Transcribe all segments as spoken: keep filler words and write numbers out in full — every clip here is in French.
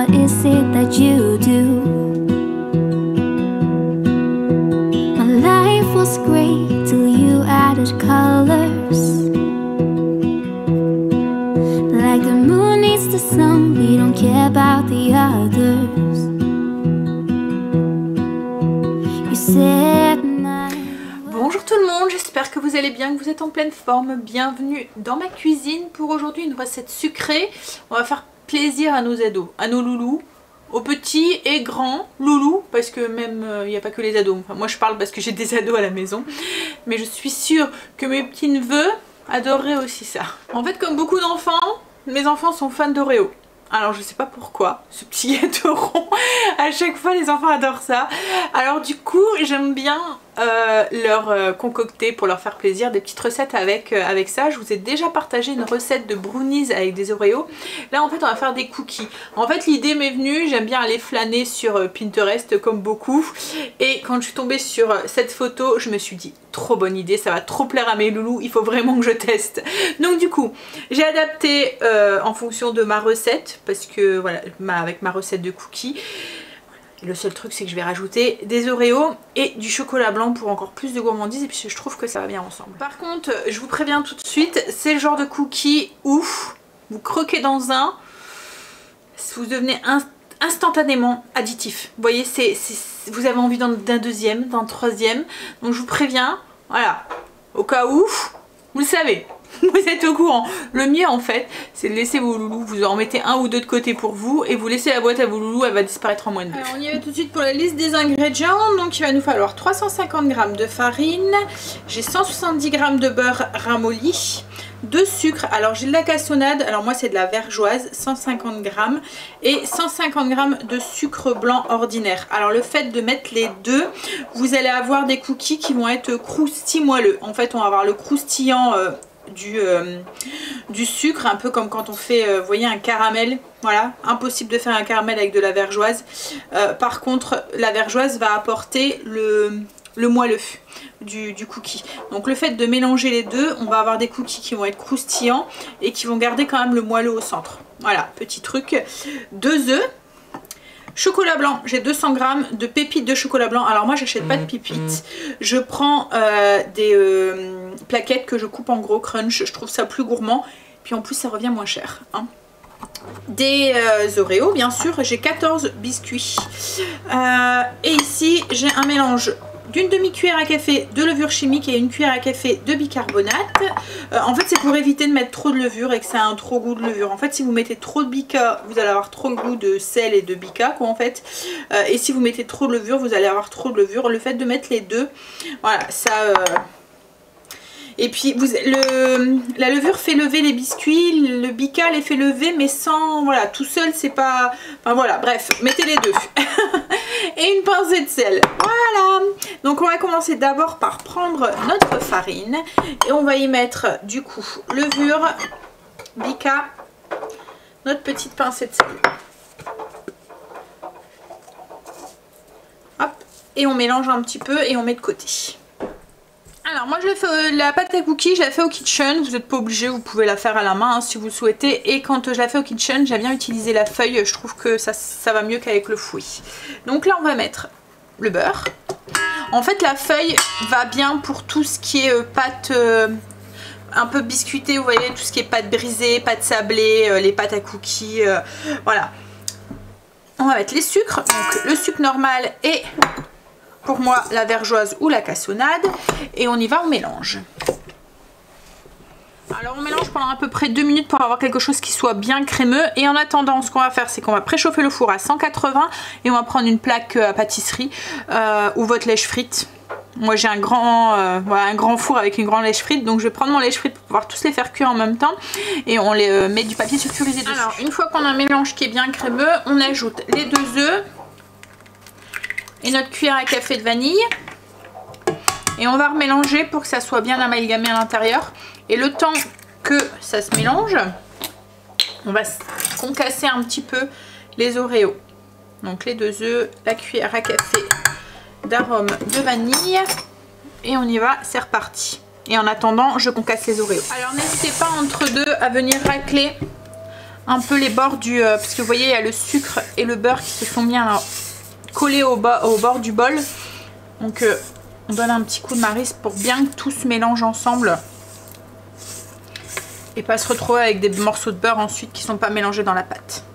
what is it that you do? My life was great till you added colors. Like the moon needs the sun, we don't care about the others. You said my... Bonjour tout le monde, j'espère que vous allez bien, que vous êtes en pleine forme. Bienvenue dans ma cuisine pour aujourd'hui une recette sucrée. On va faire plaisir à nos ados, à nos loulous, aux petits et grands loulous, parce que même il euh, n'y a pas que les ados. Enfin, moi je parle parce que j'ai des ados à la maison, mais je suis sûre que mes petits neveux adoreraient aussi ça. En fait, comme beaucoup d'enfants, mes enfants sont fans d'Oreo. Alors je sais pas pourquoi, ce petit gâteau rond, à chaque fois les enfants adorent ça. Alors du coup j'aime bien euh, leur euh, concocter pour leur faire plaisir des petites recettes avec, euh, avec ça. Je vous ai déjà partagé une recette de brownies avec des Oreos. Là en fait on va faire des cookies. En fait l'idée m'est venue, j'aime bien aller flâner sur euh, Pinterest comme beaucoup. Et quand je suis tombée sur euh, cette photo, je me suis dit trop bonne idée, ça va trop plaire à mes loulous, il faut vraiment que je teste. Donc du coup j'ai adapté euh, en fonction de ma recette, parce que voilà, ma, avec ma recette de cookies. Le seul truc c'est que je vais rajouter des Oreos et du chocolat blanc pour encore plus de gourmandise, et puis je trouve que ça va bien ensemble. Par contre je vous préviens tout de suite, c'est le genre de cookie où vous croquez dans un, vous devenez inst instantanément additif. Vous voyez, c'est, vous avez envie d'un deuxième, d'un troisième, donc je vous préviens, voilà, au cas où, vous le savez. Vous êtes au courant. Le mieux en fait c'est de laisser vos loulous, vous en mettez un ou deux de côté pour vous et vous laissez la boîte à vos loulous, elle va disparaître en moins de deux. Alors on y va tout de suite pour la liste des ingrédients. Donc il va nous falloir trois cent cinquante grammes de farine, j'ai cent soixante-dix grammes de beurre ramolli, de sucre, alors j'ai de la cassonade, alors moi c'est de la vergeoise, cent cinquante grammes, et cent cinquante grammes de sucre blanc ordinaire. Alors le fait de mettre les deux, vous allez avoir des cookies qui vont être croustilles moelleux. En fait on va avoir le croustillant euh, Du, euh, du sucre, un peu comme quand on fait euh, vous voyez, un caramel. Voilà, impossible de faire un caramel avec de la vergeoise. Euh, par contre la vergeoise va apporter le, le moelleux du, du cookie. Donc le fait de mélanger les deux, on va avoir des cookies qui vont être croustillants et qui vont garder quand même le moelleux au centre. Voilà, petit truc. Deux œufs. Chocolat blanc, j'ai deux cents grammes de pépites de chocolat blanc. Alors moi j'achète pas de pépites, je prends euh, des euh, plaquettes que je coupe en gros crunch, je trouve ça plus gourmand, puis en plus ça revient moins cher, hein. Des euh, Oreos bien sûr, j'ai quatorze biscuits, euh, et ici j'ai un mélange d'une demi-cuillère à café de levure chimique et une cuillère à café de bicarbonate. Euh, en fait c'est pour éviter de mettre trop de levure et que ça a un trop goût de levure. En fait si vous mettez trop de bica, vous allez avoir trop de goût de sel et de bica quoi en fait. Euh, et si vous mettez trop de levure, vous allez avoir trop de levure. Le fait de mettre les deux, voilà ça... Euh... Et puis vous, le, la levure fait lever les biscuits, le bica les fait lever mais sans, voilà, tout seul c'est pas, enfin voilà, bref, mettez les deux. Et une pincée de sel, voilà. Donc on va commencer d'abord par prendre notre farine et on va y mettre du coup levure, bica, notre petite pincée de sel. Hop, et on mélange un petit peu et on met de côté. Alors moi je fais euh, la pâte à cookies, je la fais au kitchen, vous n'êtes pas obligé, vous pouvez la faire à la main hein, si vous le souhaitez. Et quand euh, je la fais au kitchen, j'aime bien utiliser la feuille, je trouve que ça, ça va mieux qu'avec le fouet. Donc là on va mettre le beurre. En fait la feuille va bien pour tout ce qui est euh, pâte euh, un peu biscuitée, vous voyez, tout ce qui est pâte brisée, pâte sablée, euh, les pâtes à cookies, euh, voilà. On va mettre les sucres, donc le sucre normal et... pour moi la vergeoise ou la cassonade, et on y va, on mélange. Alors on mélange pendant à peu près deux minutes pour avoir quelque chose qui soit bien crémeux, et en attendant ce qu'on va faire c'est qu'on va préchauffer le four à cent quatre-vingts et on va prendre une plaque à pâtisserie euh, ou votre lèche frite. Moi j'ai un grand euh, voilà, un grand four avec une grande lèche frite, donc je vais prendre mon lèche frite pour pouvoir tous les faire cuire en même temps, et on les euh, met du papier sulfurisé dessus. Alors une fois qu'on a un mélange qui est bien crémeux, on ajoute les deux œufs et notre cuillère à café de vanille, et on va remélanger pour que ça soit bien amalgamé à l'intérieur. Et le temps que ça se mélange, on va concasser un petit peu les Oreos. Donc les deux œufs, la cuillère à café d'arôme de vanille, et on y va, c'est reparti. Et en attendant je concasse les Oreos. Alors n'hésitez pas entre deux à venir racler un peu les bords du... Euh, parce que vous voyez, il y a le sucre et le beurre qui se sont bien alors, collés au, bas, au bord du bol. Donc euh, on donne un petit coup de maryse pour bien que tout se mélange ensemble. Et pas se retrouver avec des morceaux de beurre ensuite qui ne sont pas mélangés dans la pâte.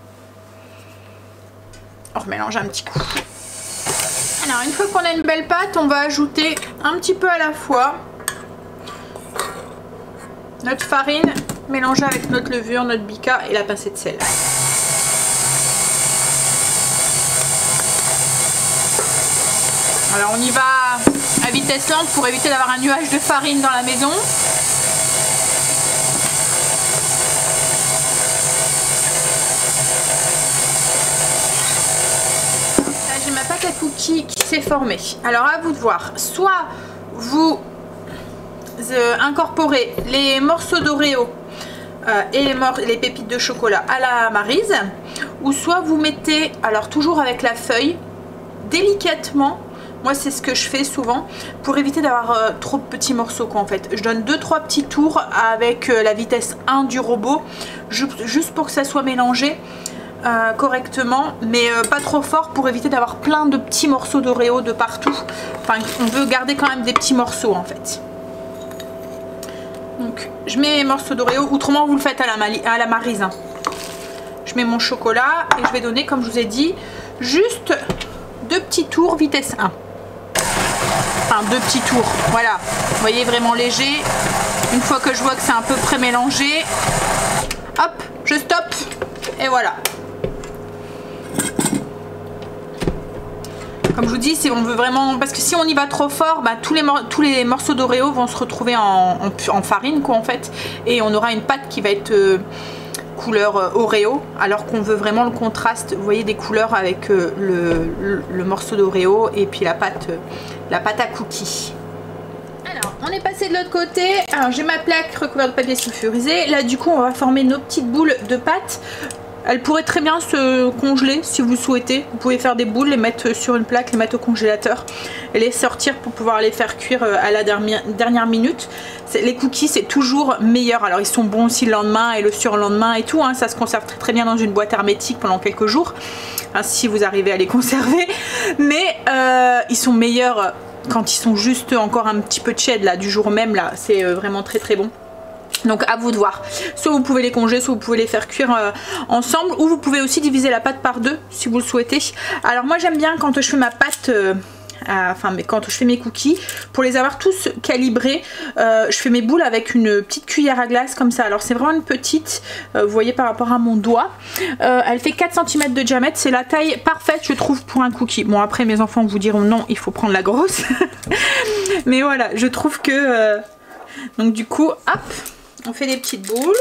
On remélange un petit coup. Alors une fois qu'on a une belle pâte, on va ajouter un petit peu à la fois notre farine mélangée avec notre levure, notre bica et la pincée de sel. Alors on y va à vitesse lente pour éviter d'avoir un nuage de farine dans la maison. Là j'ai ma pâte à cookies qui s'est formée. Alors à vous de voir, soit vous euh, incorporez les morceaux d'Oreo euh, et les, les pépites de chocolat à la maryse, ou soit vous mettez, alors toujours avec la feuille, délicatement. Moi c'est ce que je fais souvent pour éviter d'avoir euh, trop de petits morceaux quoi en fait. Je donne deux trois petits tours avec euh, la vitesse un du robot juste, juste pour que ça soit mélangé euh, correctement, mais euh, pas trop fort pour éviter d'avoir plein de petits morceaux d'Oreo de partout. Enfin on veut garder quand même des petits morceaux en fait. Donc je mets mes morceaux d'Oreo, autrement vous le faites à la, à la maryse. Hein. Je mets mon chocolat et je vais donner comme je vous ai dit juste deux petits tours vitesse un. Enfin deux petits tours, voilà, vous voyez, vraiment léger. Une fois que je vois que c'est un peu près mélangé, hop, je stoppe et voilà. Comme je vous dis, si on veut vraiment, parce que si on y va trop fort, bah, tous, les tous les morceaux d'Oreo vont se retrouver en, en, en farine quoi en fait, et on aura une pâte qui va être euh, couleur euh, Oreo, alors qu'on veut vraiment le contraste, vous voyez, des couleurs avec euh, le, le, le morceau d'Oreo et puis la pâte, euh, la pâte à cookies. Alors, on est passé de l'autre côté. Alors, j'ai ma plaque recouverte de papier sulfurisé. Là, du coup, on va former nos petites boules de pâte. Elles pourraient très bien se congeler si vous souhaitez. Vous pouvez faire des boules, les mettre sur une plaque, les mettre au congélateur et les sortir pour pouvoir les faire cuire à la dernière, dernière minute. Les cookies c'est toujours meilleur. Alors ils sont bons aussi le lendemain et le surlendemain et tout. Hein. Ça se conserve très, très bien dans une boîte hermétique pendant quelques jours. Hein, si vous arrivez à les conserver. Mais euh, ils sont meilleurs quand ils sont juste encore un petit peu tièdes là, du jour même. Là, c'est vraiment très très bon. Donc à vous de voir, soit vous pouvez les congeler, soit vous pouvez les faire cuire euh, ensemble, ou vous pouvez aussi diviser la pâte par deux si vous le souhaitez. Alors moi j'aime bien quand je fais ma pâte, euh, euh, enfin mais quand je fais mes cookies, pour les avoir tous calibrés, euh, je fais mes boules avec une petite cuillère à glace comme ça. Alors c'est vraiment une petite, euh, vous voyez par rapport à mon doigt, euh, elle fait quatre centimètres de diamètre, c'est la taille parfaite je trouve pour un cookie. Bon après mes enfants vous diront non, il faut prendre la grosse, mais voilà, je trouve que, euh... donc du coup hop, on fait des petites boules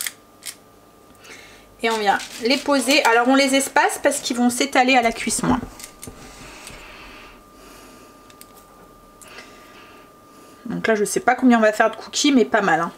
et on vient les poser. Alors on les espace parce qu'ils vont s'étaler à la cuisson. Donc là je sais pas combien on va faire de cookies, mais pas mal. Hein.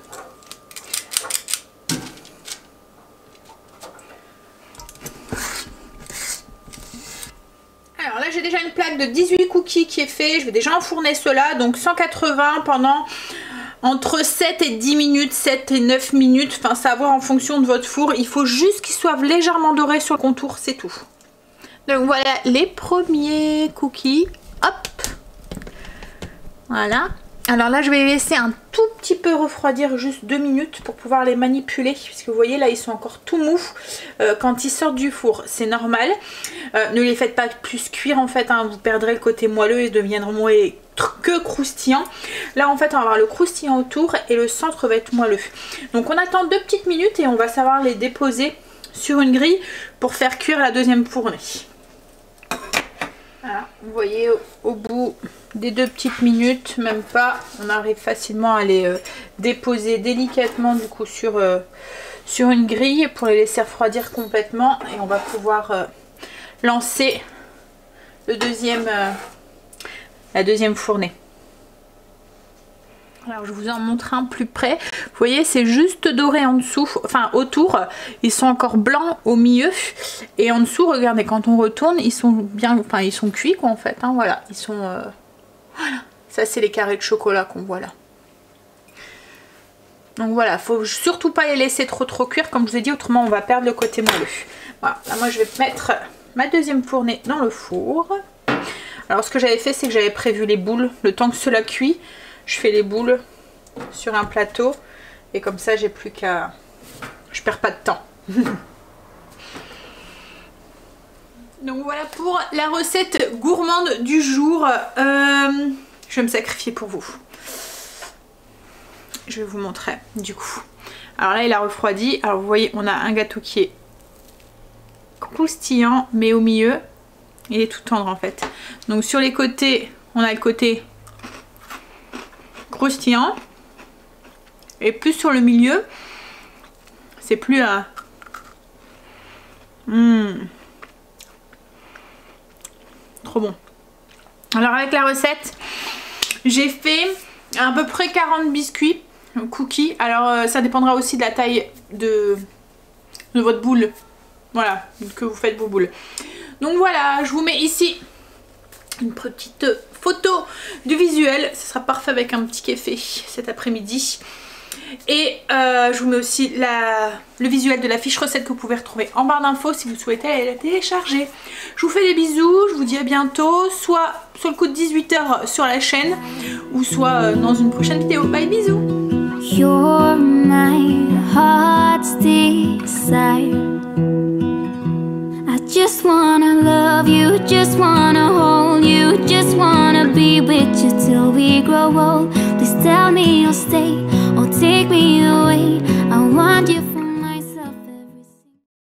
Alors là j'ai déjà une plaque de dix-huit cookies qui est fait. Je vais déjà enfourner cela. Donc cent quatre-vingts pendant entre sept et dix minutes, sept et neuf minutes, enfin savoir en fonction de votre four. Il faut juste qu'ils soient légèrement dorés sur le contour, c'est tout. Donc voilà les premiers cookies. Hop. Voilà. Alors là je vais les laisser un tout petit peu refroidir, juste deux minutes pour pouvoir les manipuler. Puisque vous voyez là ils sont encore tout mous euh, quand ils sortent du four. C'est normal. Euh, ne les faites pas plus cuire en fait. Hein, vous perdrez le côté moelleux et ils deviendront moelleux que croustillant. Là en fait on va avoir le croustillant autour et le centre va être moelleux. Donc on attend deux petites minutes et on va savoir les déposer sur une grille pour faire cuire la deuxième fournée. Voilà, vous voyez au, au bout des deux petites minutes, même pas, on arrive facilement à les euh, déposer délicatement du coup sur, euh, sur une grille pour les laisser refroidir complètement et on va pouvoir euh, lancer le deuxième euh, la deuxième fournée. Alors je vous en montre un plus près. Vous voyez c'est juste doré en dessous, enfin autour ils sont encore blancs au milieu et en dessous regardez quand on retourne ils sont bien, enfin ils sont cuits quoi en fait. Hein, voilà ils sont euh, voilà, ça c'est les carrés de chocolat qu'on voit là. Donc voilà, faut surtout pas les laisser trop trop cuire comme je vous ai dit, autrement on va perdre le côté moelleux. Voilà, là moi je vais mettre ma deuxième fournée dans le four. Alors ce que j'avais fait, c'est que j'avais prévu les boules. Le temps que cela cuit, je fais les boules sur un plateau et comme ça j'ai plus qu'à... Je perds pas de temps. Donc voilà pour la recette gourmande du jour. Euh, je vais me sacrifier pour vous. Je vais vous montrer du coup. Alors là il a refroidi. Alors vous voyez, on a un gâteau qui est croustillant, mais au milieu il est tout tendre en fait. Donc sur les côtés, on a le côté croustillant. Et plus sur le milieu, c'est plus à... Mmh. Trop bon. Alors avec la recette, j'ai fait à peu près quarante biscuits, cookies. Alors euh, ça dépendra aussi de la taille de, de votre boule. Voilà, que vous faites vos boules. Donc voilà, je vous mets ici une petite photo du visuel. Ce sera parfait avec un petit café cet après-midi. Et euh, je vous mets aussi la, le visuel de la fiche recette que vous pouvez retrouver en barre d'infos si vous souhaitez aller la télécharger. Je vous fais des bisous, je vous dis à bientôt, soit sur le coup de dix-huit heures sur la chaîne, ou soit dans une prochaine vidéo. Bye, bisous. You're my heart's desire. I just wanna love you, just wanna hold you, just wanna be with you till we grow old. Please tell me you'll stay or take me away. I want you